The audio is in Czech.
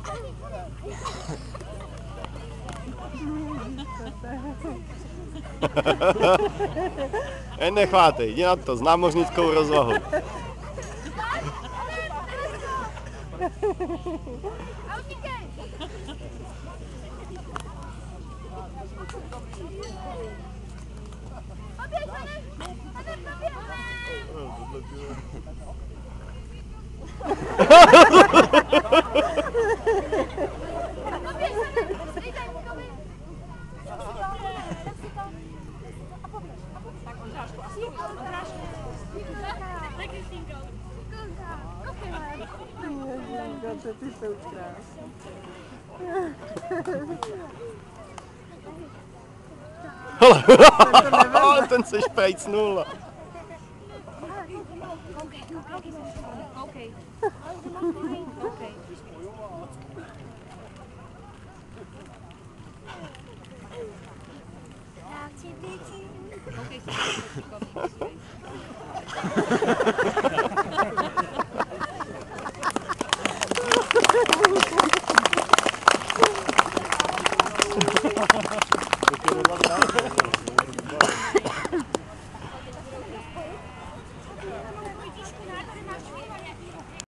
Nechvátej, jdi na to, s námořnickou rozvahou. Ty jsou krásné. Ale ten se šprejcnul. Okay.